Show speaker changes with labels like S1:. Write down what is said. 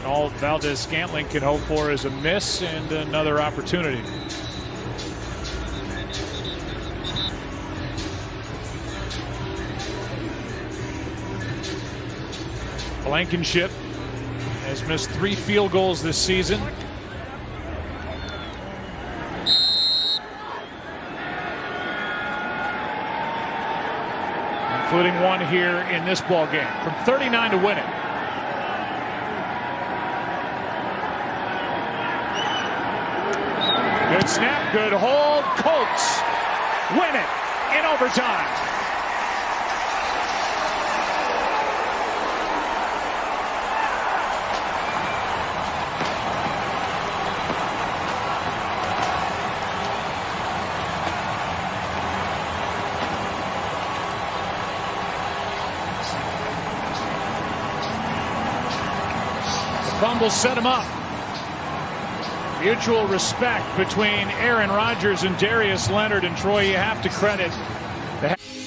S1: And all Valdez-Scantling can hope for is a miss and another opportunity. Blankenship has missed 3 field goals this season. Including one here in this ball game from 39 to win it. Good snap, good hold. Colts win it in overtime. Fumble set him up. Mutual respect between Aaron Rodgers and Darius Leonard, and Troy, you have to credit the